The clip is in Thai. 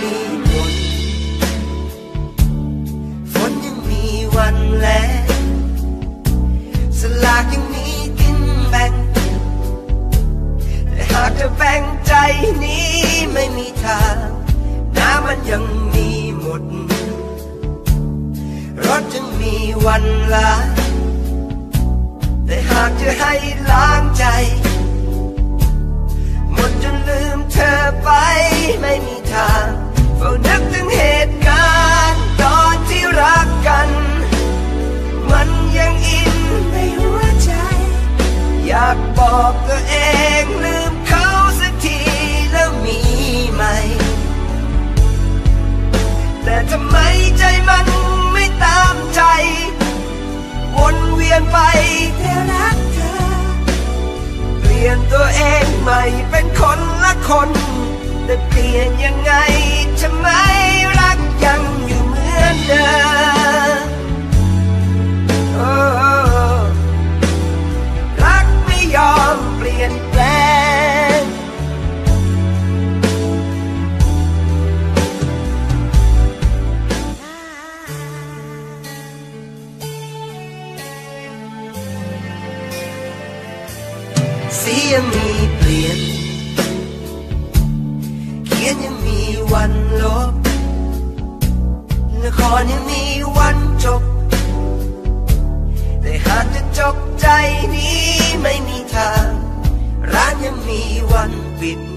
มีฝนฝนยังมีวันแล้งสลากยังมีกินแบ่งแต่หากจะแบ่งใจนี้ไม่มีทางน้ำมันยังมีหมดรถยังมีวันล้างแต่หากจะให้ล้างใจหมดจนลืมเธอไปไม่มีทางเฝ้านึกถึงเหตุการณ์ตอนที่รักกันมันยังอินในหัวใจอยากบอกตัวเองลืมเขาสักทีแล้วมีไหมแต่ทำไมใจมันไม่ตามใจวนเวียนไปแต่รักเธอเปลี่ยนตัวเองใหม่เป็นคนละคนแต่เปลี่ยนยังไงทำไมรักยังอยู่เหมือนเดิมรักไม่ยอมเปลี่ยนแปลงสียังมีเปลี่ยนเขียนยังมีวันลบละครยังมีวันจบแต่หากจะจบใจนี้ไม่มีทางร้านยังมีวันปิด